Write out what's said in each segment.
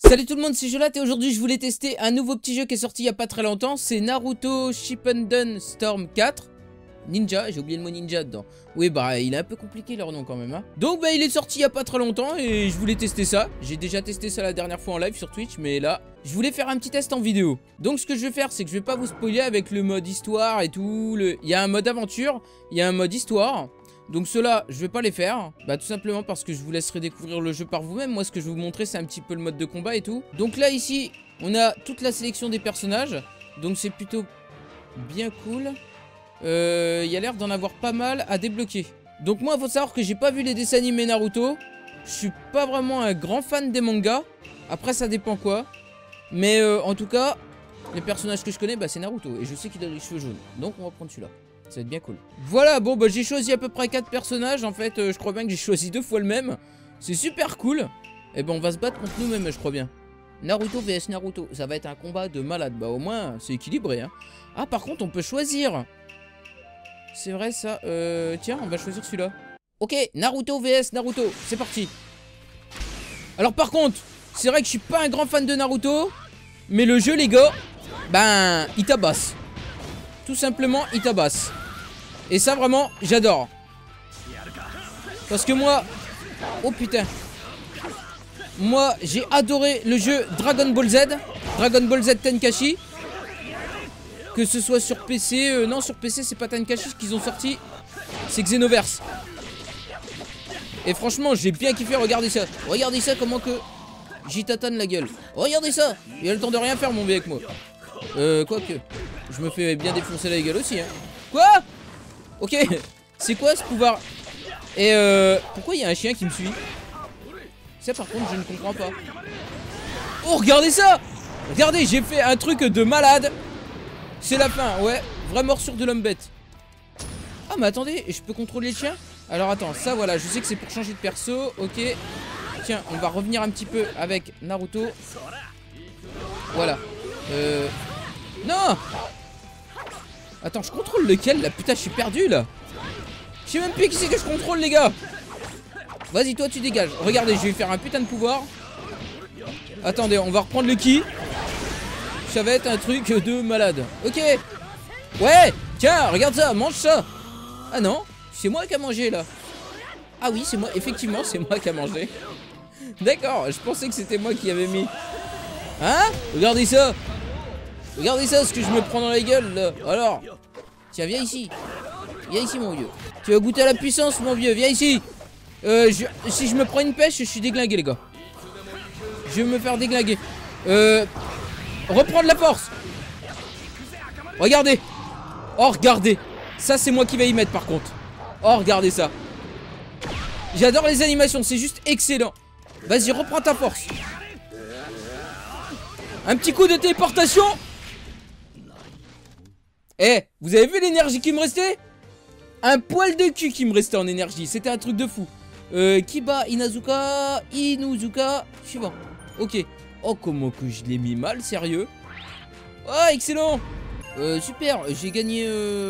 Salut tout le monde, c'est Jolat et aujourd'hui je voulais tester un nouveau petit jeu qui est sorti il y a pas très longtemps. C'est Naruto Shippuden Storm 4 Ninja, j'ai oublié le mot ninja dedans. Oui bah il est un peu compliqué leur nom quand même hein. Donc bah il est sorti il y a pas très longtemps et je voulais tester ça. J'ai déjà testé ça la dernière fois en live sur Twitch, mais là je voulais faire un petit test en vidéo. Donc ce que je vais faire c'est que je vais pas vous spoiler avec le mode histoire et tout. Il y a un mode aventure, il y a un mode histoire. Donc ceux-là, je vais pas les faire, bah tout simplement parce que je vous laisserai découvrir le jeu par vous-même. Moi ce que je vais vous montrer c'est un petit peu le mode de combat et tout. Donc là ici, on a toute la sélection des personnages, donc c'est plutôt bien cool. Il y a l'air d'en avoir pas mal à débloquer. Donc moi il faut savoir que j'ai pas vu les dessins animés Naruto. Je suis pas vraiment un grand fan des mangas. Après ça dépend quoi. Mais en tout cas, les personnages que je connais, bah c'est Naruto. Et je sais qu'il a les cheveux jaunes, donc on va prendre celui-là. Ça va être bien cool. Voilà, bon bah j'ai choisi à peu près 4 personnages. En fait je crois bien que j'ai choisi 2 fois le même. C'est super cool. Et ben on va se battre contre nous-mêmes je crois bien. Naruto vs Naruto. Ça va être un combat de malade. Bah au moins c'est équilibré hein. Ah par contre on peut choisir. C'est vrai ça. Tiens on va choisir celui-là. Ok, Naruto vs Naruto. C'est parti. Alors par contre c'est vrai que je suis pas un grand fan de Naruto. Mais le jeu les gars, ben il tabasse. Tout simplement il tabasse. Et ça vraiment j'adore. Parce que moi, oh putain, moi j'ai adoré le jeu Dragon Ball Z, Dragon Ball Z Tenkaichi. Que ce soit sur PC, non sur PC c'est pas Tenkaichi qu'ils ont sorti, c'est Xenoverse. Et franchement j'ai bien kiffé, regardez ça. Regardez ça comment que j'y tatane la gueule. Regardez ça, il a le temps de rien faire mon vieux avec moi. Quoique, je me fais bien défoncer la gueule aussi hein. Quoi? Ok, c'est quoi ce pouvoir? Et pourquoi il y a un chien qui me suit? Ça par contre je ne comprends pas. Oh regardez ça. Regardez, j'ai fait un truc de malade. C'est la fin, ouais. Vraie morsure de l'homme bête. Ah mais attendez, je peux contrôler le chien? Alors attends, ça voilà, je sais que c'est pour changer de perso. Ok. Tiens, on va revenir un petit peu avec Naruto. Voilà. Non. Attends, je contrôle lequel là? Putain, je suis perdu là. Je sais même plus qui c'est que je contrôle les gars. Vas-y, toi tu dégages. Regardez, je vais faire un putain de pouvoir. Attendez, on va reprendre le ki. Ça va être un truc de malade. Ok. Ouais, tiens, regarde ça, mange ça. Ah non, c'est moi qui a mangé là. Ah oui, c'est moi, effectivement, c'est moi qui a mangé. D'accord, je pensais que c'était moi qui avais mis. Hein? Regardez ça. Regardez ça, ce que je me prends dans la gueule là. Alors, tiens, viens ici. Viens ici mon vieux. Tu vas goûter à la puissance mon vieux, viens ici. Si je me prends une pêche, je suis déglingué les gars. Je vais me faire déglinguer. Reprendre la force. Regardez. Oh regardez. Ça c'est moi qui vais y mettre par contre. Oh regardez ça. J'adore les animations, c'est juste excellent. Vas-y, reprends ta force. Un petit coup de téléportation. Eh, vous avez vu l'énergie qui me restait? Un poil de cul qui me restait en énergie. C'était un truc de fou. Kiba, Inuzuka, suivant. Ok. Oh, comment que je l'ai mis mal, sérieux. Oh, excellent. Super, j'ai gagné...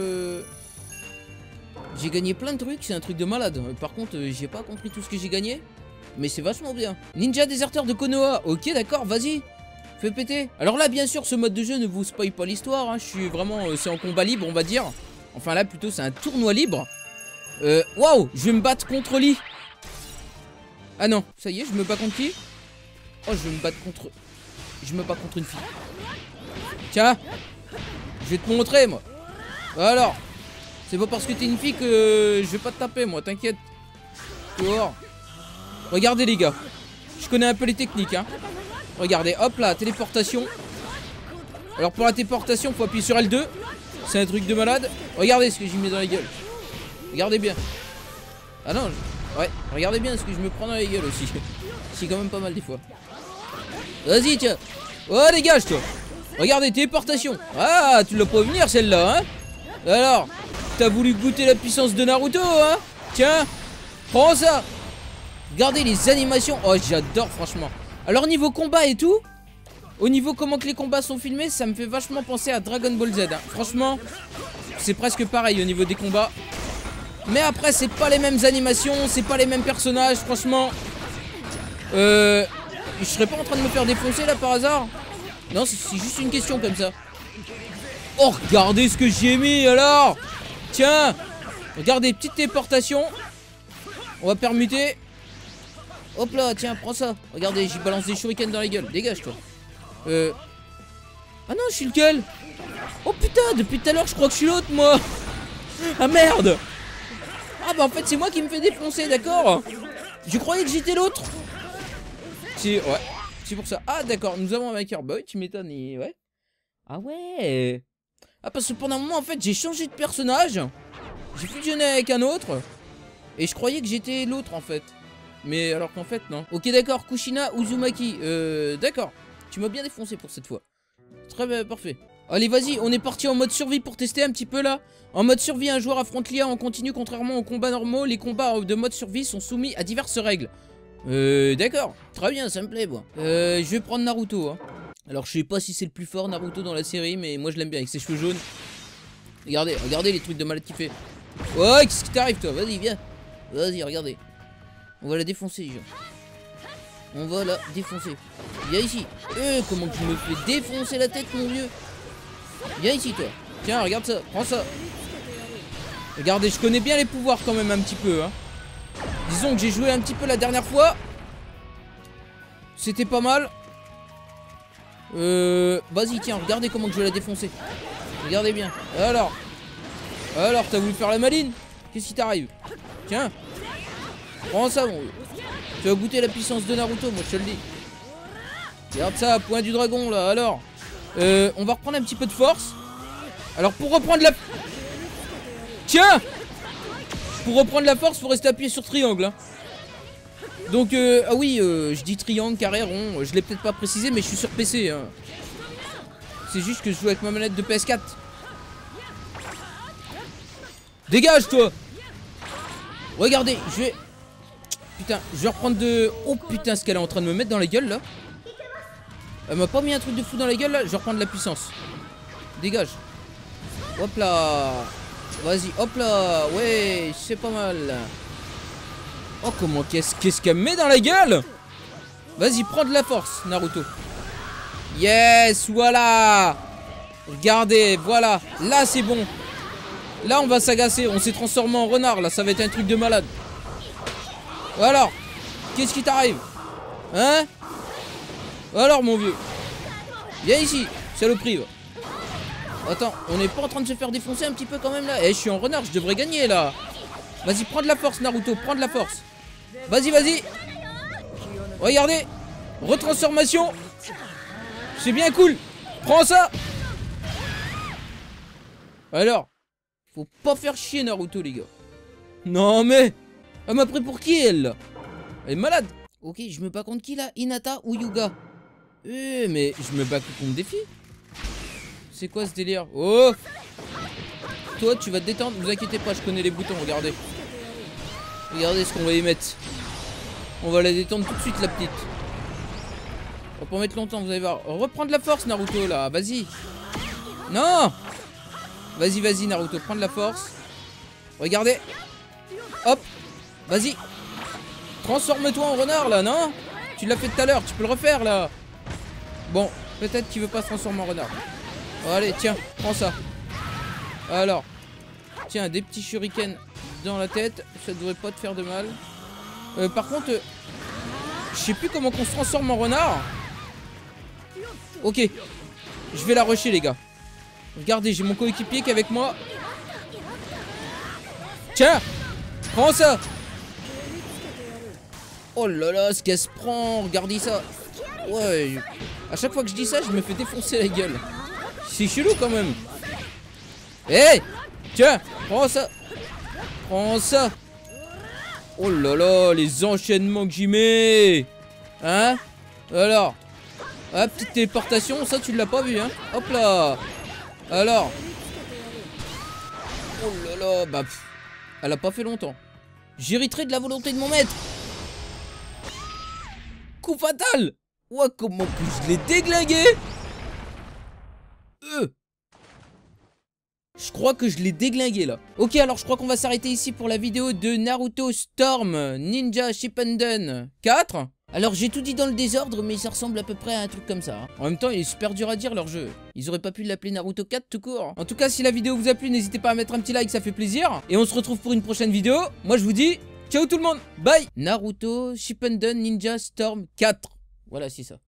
J'ai gagné plein de trucs, c'est un truc de malade. Par contre, j'ai pas compris tout ce que j'ai gagné. Mais c'est vachement bien. Ninja déserteur de Konoha. Ok, d'accord, vas-y. Fais péter. Alors là, bien sûr, ce mode de jeu ne vous spoil pas l'histoire. Hein. Je suis vraiment... c'est en combat libre, on va dire. Enfin là, plutôt, c'est un tournoi libre. Waouh, je vais me battre contre Lee. Ah non, ça y est, je me bats contre qui? Oh, je vais me battre contre... Je me bats contre une fille. Tiens. Je vais te montrer, moi. Alors. C'est pas parce que t'es une fille que je vais pas te taper, moi, t'inquiète. Dehors. Regardez, les gars. Je connais un peu les techniques, hein. Regardez, hop là, téléportation. Alors pour la téléportation, faut appuyer sur L2. C'est un truc de malade. Regardez ce que j'ai mis dans la gueule. Regardez bien. Ah non, ouais, regardez bien ce que je me prends dans la gueule aussi. C'est quand même pas mal des fois. Vas-y, tiens. Oh, dégage, toi. Regardez, téléportation. Ah, tu l'as pas venir celle-là, hein. Alors, t'as voulu goûter la puissance de Naruto, hein. Tiens, prends ça. Regardez les animations. Oh, j'adore, franchement. Alors, niveau combat et tout, au niveau comment que les combats sont filmés, ça me fait vachement penser à Dragon Ball Z, hein. Franchement, c'est presque pareil au niveau des combats. Mais après, c'est pas les mêmes animations, c'est pas les mêmes personnages, franchement. je serais pas en train de me faire défoncer là par hasard? Non, c'est juste une question comme ça. Oh, regardez ce que j'ai mis alors. Tiens, regardez, petite téléportation. On va permuter. Hop là, tiens, prends ça. Regardez, j'y balance des shurikens dans la gueule. Dégage toi. Ah non, je suis lequel? Oh putain, depuis tout à l'heure je crois que je suis l'autre moi. Ah merde. Ah bah en fait c'est moi qui me fais défoncer, d'accord. Je croyais que j'étais l'autre. Ouais, c'est pour ça. Ah d'accord, nous avons un Maker Boy, tu m'étonnes. Ouais. Ah ouais. Ah parce que pendant un moment en fait j'ai changé de personnage. J'ai fusionné avec un autre. Et je croyais que j'étais l'autre en fait. Mais alors qu'en fait non. Ok d'accord, Kushina Uzumaki. D'accord. Tu m'as bien défoncé pour cette fois. Très bien, parfait. Allez vas-y, on est parti en mode survie pour tester un petit peu là. En mode survie, un joueur affronte l'IA en continu. Contrairement aux combats normaux, les combats de mode survie sont soumis à diverses règles. D'accord. Très bien, ça me plaît moi. Je vais prendre Naruto hein. Alors je sais pas si c'est le plus fort Naruto dans la série, mais moi je l'aime bien avec ses cheveux jaunes. Regardez, regardez les trucs de malade qu'il fait. Ouais, qu'est-ce qui t'arrive toi? Vas-y, viens. Vas-y, regardez. On va la défoncer les gens. On va la défoncer. Viens ici. Comment que je me fais défoncer la tête mon vieux. Viens ici toi. Tiens, regarde ça, prends ça. Regardez, je connais bien les pouvoirs quand même un petit peu hein. Disons que j'ai joué un petit peu la dernière fois. C'était pas mal. Vas-y, tiens, regardez comment que je vais la défoncer. Regardez bien. Alors, t'as voulu faire la maline? Qu'est-ce qui t'arrive? Tiens. Prends ça, mon vieux. Tu vas goûter la puissance de Naruto, moi je te le dis. Regarde ça, point du dragon, là, alors. On va reprendre un petit peu de force. Alors, pour reprendre la... Tiens! Pour reprendre la force, faut rester appuyé sur triangle, hein. Donc, ah oui, je dis triangle, carré, rond. Je l'ai peut-être pas précisé, mais je suis sur PC, hein. C'est juste que je joue avec ma manette de PS4. Dégage, toi! Regardez, je vais... Putain, je vais reprendre de... Oh putain, ce qu'elle est en train de me mettre dans la gueule, là. Elle m'a pas mis un truc de fou dans la gueule, là. Je vais reprendre de la puissance. Dégage. Hop là. Vas-y, hop là. Ouais, c'est pas mal. Oh, comment... Qu'est-ce qu'elle me met dans la gueule? Vas-y, prends de la force, Naruto. Yes, voilà. Regardez, voilà. Là, c'est bon. Là, on va s'agacer. On s'est transformé en renard, là. Ça va être un truc de malade. Alors, qu'est-ce qui t'arrive? Hein? Alors, mon vieux. Viens ici, saloperie. Attends, on n'est pas en train de se faire défoncer un petit peu quand même là? Eh, je suis en renard, je devrais gagner là. Vas-y, prends de la force, Naruto, prends de la force. Vas-y, vas-y. Regardez. Retransformation. C'est bien cool. Prends ça. Alors, faut pas faire chier Naruto, les gars. Non, mais... Elle m'a pris pour qui, elle, là? Elle est malade. Ok, je me bats contre qui, là? Hinata ou Yuga? Mais je me bats contre des filles. C'est quoi ce délire? Oh! Toi, tu vas te détendre. Vous inquiétez pas, je connais les boutons, regardez. Regardez ce qu'on va y mettre. On va la détendre tout de suite, la petite. On va pas mettre longtemps, vous allez voir. Reprendre la force, Naruto, là. Vas-y. Non! Vas-y, vas-y, Naruto, prends de la force. Regardez. Hop. Vas-y. Transforme-toi en renard là, non? Tu l'as fait tout à l'heure, tu peux le refaire là. Bon, peut-être qu'il veut pas se transformer en renard. Allez, tiens, prends ça. Alors. Tiens, des petits shurikens dans la tête. Ça devrait pas te faire de mal. Par contre, je sais plus comment qu'on se transforme en renard. Ok. Je vais la rusher, les gars. Regardez, j'ai mon coéquipier qui est avec moi. Tiens. Prends ça. Oh là là, ce qu'elle se prend. Regardez ça. Ouais. À chaque fois que je dis ça, je me fais défoncer la gueule. C'est chelou quand même. Hé. Tiens. Prends ça. Prends ça. Oh là là, les enchaînements que j'y mets. Hein? Alors. Ah, petite téléportation. Ça, tu l'as pas vu, hein? Hop là. Alors. Oh là là. Bah, elle a pas fait longtemps. J'hériterai de la volonté de mon maître. Coup fatal. Ouah, comment que je l'ai déglingué. Je crois que je l'ai déglingué là. Ok, alors je crois qu'on va s'arrêter ici pour la vidéo de Naruto Storm Ninja Shippuden 4. Alors j'ai tout dit dans le désordre, mais ça ressemble à peu près à un truc comme ça. En même temps, il est super dur à dire leur jeu. Ils auraient pas pu l'appeler Naruto 4 tout court. En tout cas, si la vidéo vous a plu, n'hésitez pas à mettre un petit like, ça fait plaisir. Et on se retrouve pour une prochaine vidéo. Moi je vous dis, ciao tout le monde, bye. Naruto Shippuden Ninja Storm 4. Voilà, c'est ça.